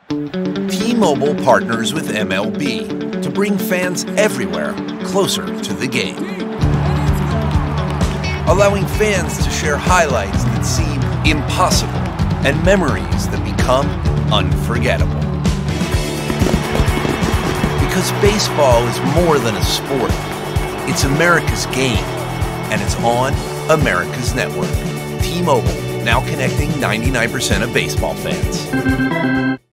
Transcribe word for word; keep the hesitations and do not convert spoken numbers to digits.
T-Mobile partners with M L B to bring fans everywhere closer to the game, allowing fans to share highlights that seem impossible and memories that become unforgettable. Because baseball is more than a sport. It's America's game, and it's on America's network. T-Mobile, now connecting ninety-nine percent of baseball fans.